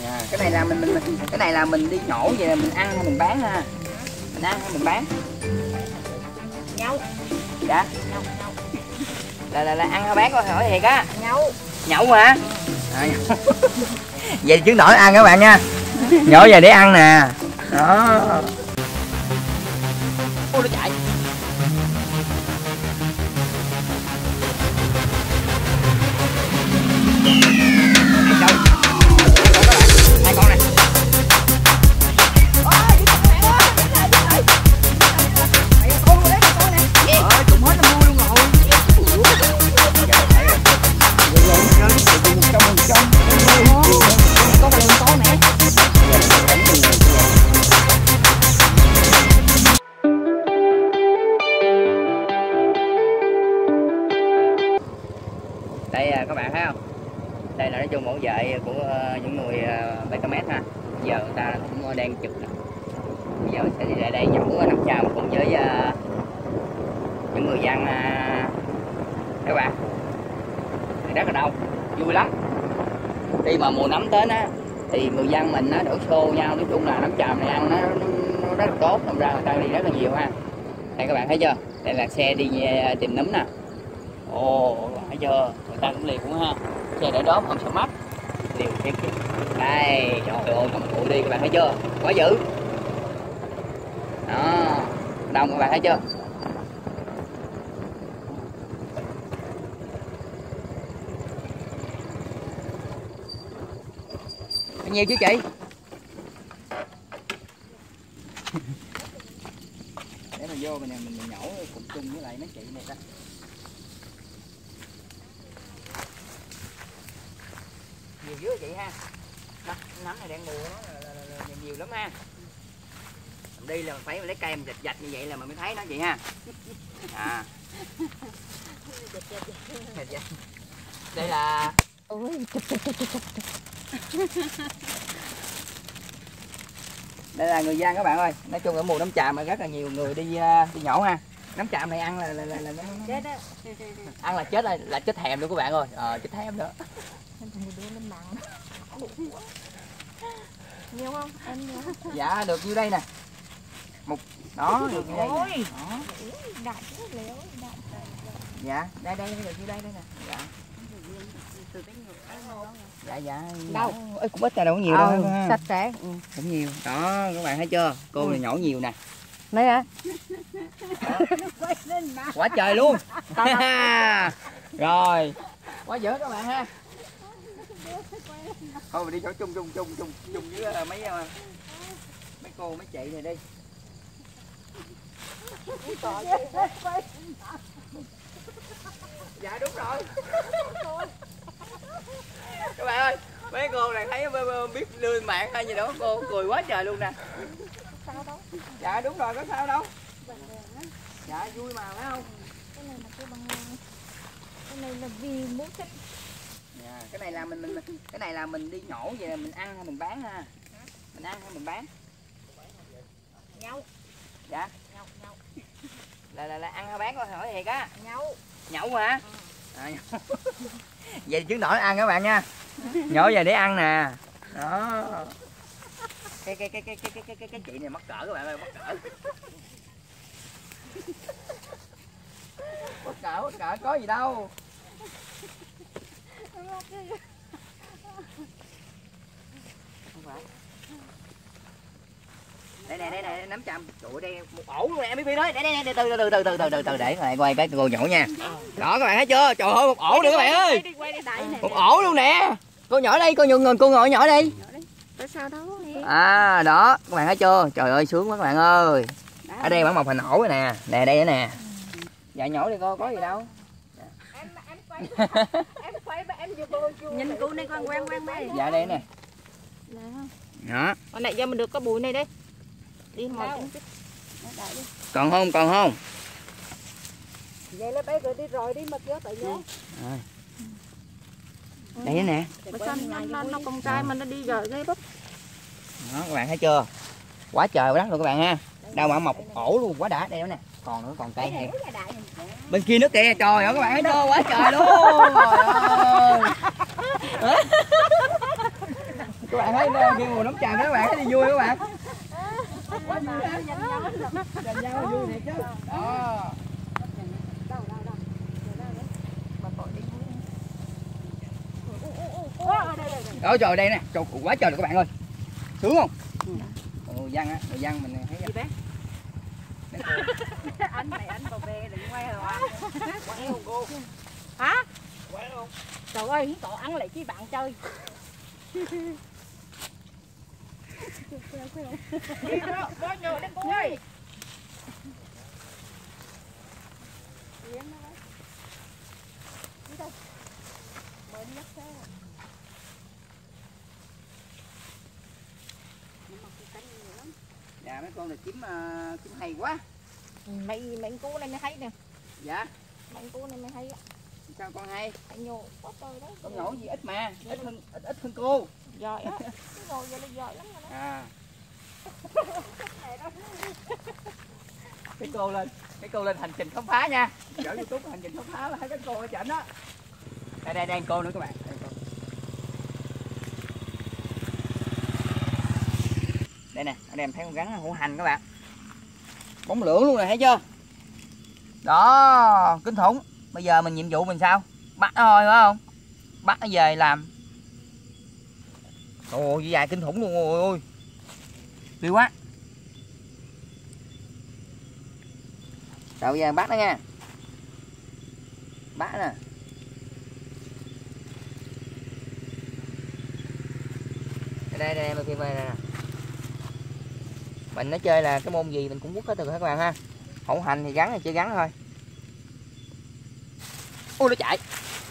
Cái này là cái này là mình đi nhổ về mình ăn hay mình bán ha? Mình ăn hay mình bán? Nhậu. Dạ. Nhậu. Là ăn hay bán, coi hỏi thiệt á. Nhậu. Nhậu hả? Nhậu. Vậy chứ nổi ăn các bạn nha. Nhổ về để ăn nè. Đó. Ô nó chạy. Hai con này. Trùng hết nó mua luôn rồi. Đây các bạn thấy không? Đây là nói chung mẫu vệ của những người bán cá mét ha. Giờ người ta cũng đang trực. Bây giờ sẽ đi lại đây nhổ nắm chàm cùng với những người dân các bạn. Rất là đông, vui lắm. Khi mà mùa nấm đến á thì người dân mình nó đổ xô nhau, nói chung là nấm chàm này ăn nó rất là tốt, thành ra người ta đi rất là nhiều ha. Đây các bạn thấy chưa? Đây là xe đi tìm nấm nè. Ồ, các bạn thấy chưa? Người ta cũng liều cũng ha. Xe để đốm không sợ mất. Liều thiệt. Đây, trời ơi, cầm cụ đi các bạn thấy chưa? Quá dữ. Đó, đông các bạn thấy chưa? Bao nhiêu chứ chị? Để mà vô mình nhổ cùng chung với lại mấy chị này ta. Nhiều dữ chị ha. Nấm này đang mùa nó là nhiều lắm ha. Mình đi là mình phải lấy cây mình dạch như vậy là mình mới thấy nó vậy ha. À. Đây là Ôi, đây là người dân các bạn ơi. Nói chung ở mùa nấm chàm mà rất là nhiều người đi nhổ ha. Nấm chàm này ăn là nó chết á. ăn là chết là chết thèm luôn các bạn ơi. Chết thèm nữa. Nhiều không? Em nhiều không? Dạ được nhiêu đây nè. Một đó được nhiêu đây nè. Đó. Đại léo, đại. Dạ, đây được nhiêu đây nè. Dạ. Dạ. Đâu? Ê, cũng ít là đâu có nhiều đâu. Sạch sẽ. Cũng nhiều. Đó, các bạn thấy chưa? Cô này nhổ nhiều nè. Đây hả? Quá trời luôn. Rồi. Quá dữ các bạn ha. Thôi mình đi chỗ chung với mấy cô mấy chị này đi. Dạ đúng rồi. Các bạn ơi, mấy cô này thấy biết lương mạng hay gì đó, cô cười quá trời luôn nè. Sao đâu? Dạ đúng rồi, có sao đâu. Dạ vui mà phải không? Cái này là cái bằng, cái này là vì muốn thích. Dạ, cái này là mình đi nhổ về mình ăn hay mình bán ha? Mình ăn hay mình bán? Nhậu. Dạ. Nhậu. Là ăn hay bán, coi hỏi thiệt á. Nhậu. Nhậu hả? Nhậu. Vậy chứ nổi ăn các bạn nha. Nhổ về để ăn nè. Đó. Cái chị này mắc cỡ các bạn ơi, mắc cỡ. Mắc cỡ có gì đâu. Không phải. Đây nè, nắm chầm. Tụi đây một ổ luôn nè, mấy phi nói. Đây từ để lại quay cái cô nhổ nha. Đó các bạn thấy chưa? Trời ơi, một ổ nữa các bạn ơi. Một ổ luôn nè. Cô nhỏ đây, cô nhường cô ngồi nhỏ đi. Sao đâu? À đó, các bạn thấy chưa? Trời ơi sướng quá các bạn ơi. Ở đây bản một hình ổ rồi nè. Nè đây nữa nè. Dạ nhổ đi cô, có gì đâu. Em nhìn cô này con quen đây. Dạ đây nè. Đó. Con này cho mình được có bụi này đi. Đi một chút. Còn không? Vậy là bé rồi đi mà kéo tại nhớ. Rồi. Đây nè. Nó con trai mà nó đi rồi gây bắp. Đó các bạn thấy chưa? Quá trời quá đất luôn các bạn ha. Đâu mà mọc ổ luôn, quá đã. Đây đó nè. Còn nữa, còn cây hẹp. Bên kia nước kìa, trời ơi các bạn thấy chưa? Quá trời luôn. Trời ơi. Các bạn thấy khi mùa nấm tràm các bạn thấy đi vui các bạn. Quá vui ha. Giành nhau vui thiệt chứ. Đó. Đó trời đây nè, trời quá trời các bạn ơi. Sướng không? Người dân á, người dân mình thấy gì bé. Anh vào về đừng quay rồi. Quay không cô? Hả? Quay không? Trời ơi, cậu ăn lại chứ bạn chơi. Đó nhờ đến cô ơi. Dạ mấy con này kiếm hay quá. Mấy cú này mới thấy nè. Dạ. Mấy cú này mới thấy. Sao con hay? Phải nhô quá trời đấy. Con nhỏ gì ít mà, ít hơn cô. Giỏi á. Rồi giờ là giỏi lắm rồi đó. À. Cái cô lên hành trình khám phá nha. Dở YouTube hành trình khám phá là thấy cái cô ở chảnh đó. Đây đang cô nữa các bạn. Đây nè, anh em thấy con rắn hổ hành các bạn. Bóng lưỡng luôn này thấy chưa? Đó, kinh khủng. Bây giờ mình nhiệm vụ mình sao? Bắt nó thôi phải không? Bắt nó về làm. Ồ, dài kinh khủng luôn ôi ôi. Đi quá. Rồi bây giờ bắt nó nha. Bắt nè. Đây mà phim này nè. Mình nó chơi là cái môn gì mình cũng quất hết từ các bạn ha. Hổ hành thì gắn thì chơi gắn thôi. Ui nó chạy.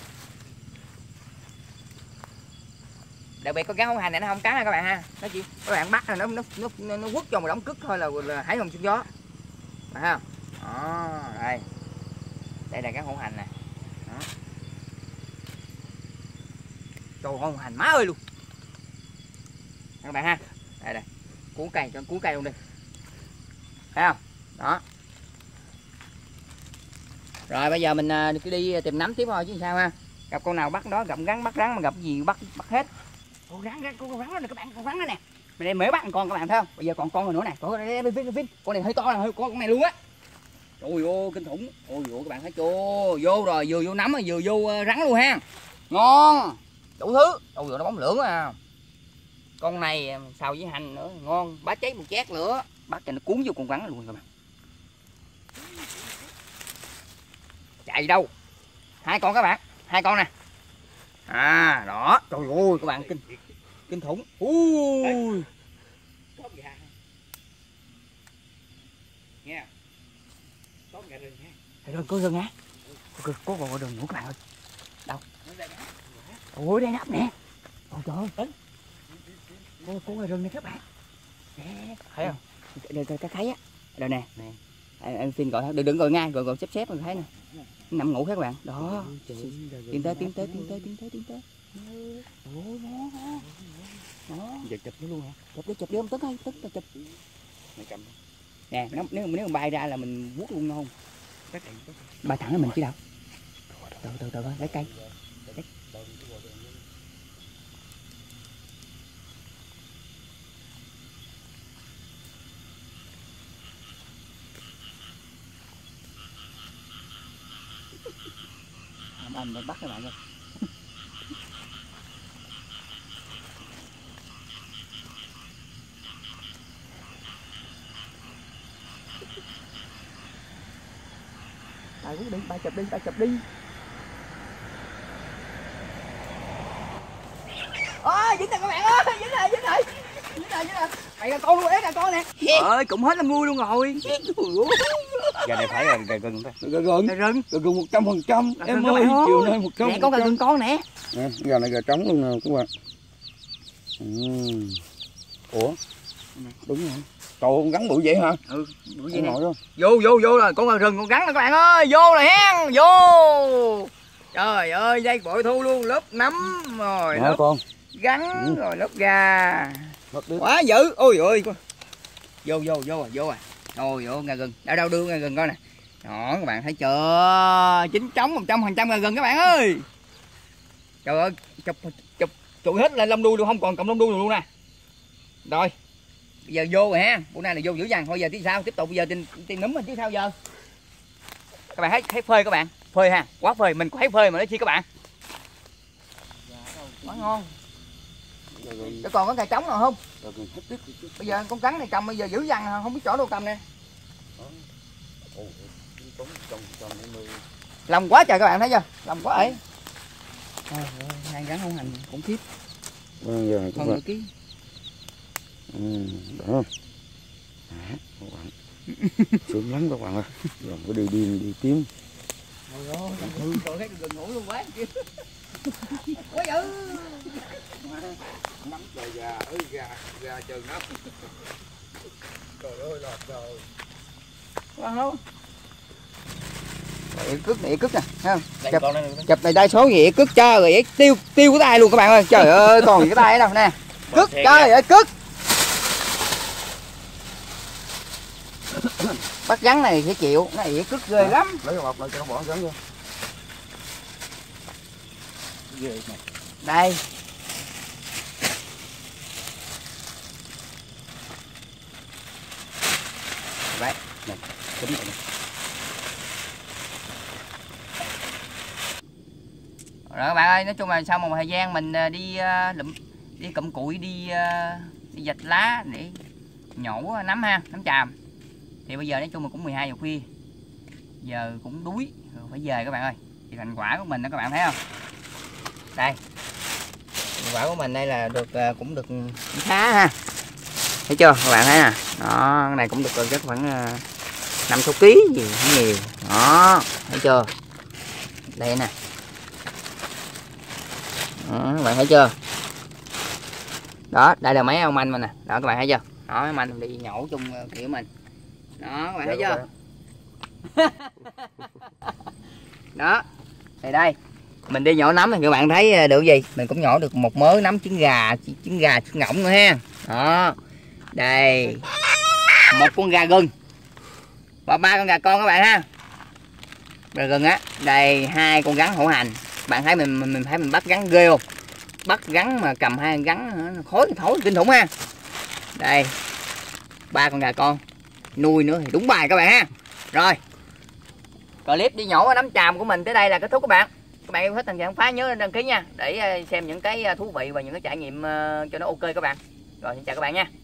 Đặc biệt con gắn hổ hành này nó không cắn nha các bạn ha. Nó chỉ các bạn bắt là nó quất cho một đống cứt thôi là hái hồng xương gió. Phải không? Đó, đây. Đây là gắn hổ hành nè. Đó. Trời hổ hành má ơi luôn. Các bạn ha. Đây. Cuốn cây cho cuốn cây luôn đi. Thấy không? Đó. Rồi bây giờ mình cứ đi tìm nấm tiếp thôi chứ sao ha. Gặp con nào bắt đó, gặp rắn bắt rắn mà gặp gì bắt hết. Con rắn đó nè các bạn, con rắn đó nè. Mình đây mới bắt một con các bạn thấy không? Bây giờ còn con rồi nữa nè. Con này con này hơi to nè, con này luôn á. Trời ơi kinh khủng. Ôi ôi các bạn thấy chưa? Vô rồi, vừa vô nấm vừa vô rắn luôn ha. Ngon. Đủ thứ. Ôi nó bóng lưỡng à. Con này xào với hành nữa ngon, bá cháy một chét nữa, bắt cho nó cuốn vô con rắn luôn các bạn. Chạy đâu? Hai con các bạn, hai con nè. À đó, trời ơi các bạn kinh khủng. Ui. Nghe. Có gà rừng ha. Rồi có rừng hả? Có gà rừng nữa các bạn ơi. Đâu? Ôi đây nắp nè. Ôi trời ơi. Cô ngoài rừng này các bạn. Nè, thấy không? Đây cái thấy á. Đây nè. Anh xin gọi đừng gọi ngay, gọi xếp mình thấy nè. Nằm ngủ các bạn. Đó. Tiến tới. Ôi nó. Đó. Giờ chụp nó luôn hả? Chụp đi không Tấn ơi, Tấn chụp. Mày cầm. Nè, nếu mà bay ra là mình vuốt luôn không? Bay thẳng là mình chứ đâu. Từ thôi, lấy cây. Anh mới bắt các bạn ơi. Ba chụp đi. Dính rồi các bạn ơi, dính rồi. Mày là con luôn, đấy là con nè. Ơi, cũng hết là vui luôn rồi. Gà này phải là gà rừng ta. Gà rừng 100%. Em ơi, chiều nay 100%. Nè con gà rừng con nè. Nè, gà này gà trống luôn nè các bạn. Ủa? Đúng rồi. Trời con gắn bự vậy hả? Ừ, bự vậy nè. Vô rồi, con gà rừng con rắn nè các bạn ơi, vô rồi hen, vô. Trời ơi, dây bội thu luôn, lớp nấm rồi, lớp con gắn rồi lớp gà. Quá dữ. Ôi ơi. Vô à. Ôi ôi gà rừng. Đâu đưa gà rừng coi nè. Đó các bạn thấy chưa? Chín trống 100% gà rừng các bạn ơi. Trời ơi, Trụi hết lên lông đuôi luôn, không còn cọng lông đuôi luôn nè. Rồi bây giờ vô rồi ha, bữa nay là vô dữ dằn thôi. Giờ tí sao tiếp tục, bây giờ tìm núm mình chứ sao giờ. Các bạn thấy phơi, các bạn phơi ha, quá phơi, mình có thấy phơi mà nói chi các bạn. Quá ngon. Để còn có cà trống nào không? Bây giờ con cắn này cầm bây giờ dữ dằn không biết chỗ đâu cầm nè. Lòng quá trời các bạn thấy chưa? Lòng quá ấy. Hai rắn không hành cũng khiếp. Hơn nửa ký. Đó. Các bạn. Sướng lắm các bạn ơi. Rồi có đi tím. Trời thấy gần ngủ luôn quá. Quá dữ. Nắm trời gà ơi, gà trời nắp. Trời ơi là trời. Quá không? Ỉa cức nè, thấy không? Chụp này đa số gì cức cho rồi tiêu cái tay luôn các bạn ơi. Trời ơi, còn gì cái tay ở đâu nè. Cức trời ơi, cức. Bắt rắn này phải chịu, nó ỉa cức ghê lắm. Lấy hộp lại cho nó bỏ rắn vô. Đây. Đấy, này, đúng rồi. Rồi các bạn ơi, nói chung là sau một thời gian mình đi cụm cụi, đi vạch lá để nhổ nấm ha, nấm tràm. Thì bây giờ nói chung là cũng 12 giờ khuya. Giờ cũng đuối rồi phải về các bạn ơi. Thì thành quả của mình đó các bạn thấy không? Đây. Thành quả của mình đây là được cũng được khá ha. Thấy chưa các bạn thấy nè. Đó, cái này cũng được chắc khoảng 5-6 kg gì không nhiều. Đó, thấy chưa? Đây nè. Đó, các bạn thấy chưa? Đó, đây là mấy ông anh mình nè. Đó các bạn thấy chưa? Đó, mấy anh đi nhổ chung kiểu mình. Đó, các bạn thấy chưa? Đó. Thì đây, mình đi nhổ nấm thì các bạn thấy được gì? Mình cũng nhổ được một mớ nấm trứng gà, trứng ngỗng nữa ha. Đó. Đây. Một con gà gừng. Và 3 con gà con các bạn ha. Gà gừng á, đây 2 con rắn hổ hành. Bạn thấy mình thấy mình bắt rắn ghê không? Bắt rắn mà cầm 2 rắn khối thối kinh khủng ha. Đây. 3 con gà con. Nuôi nữa thì đúng bài các bạn ha. Rồi. Clip đi nhổ nấm tràm của mình tới đây là kết thúc các bạn. Các bạn yêu thích Thành Khang Phá nhớ đăng ký nha, để xem những cái thú vị và những cái trải nghiệm cho nó ok các bạn. Rồi xin chào các bạn nha.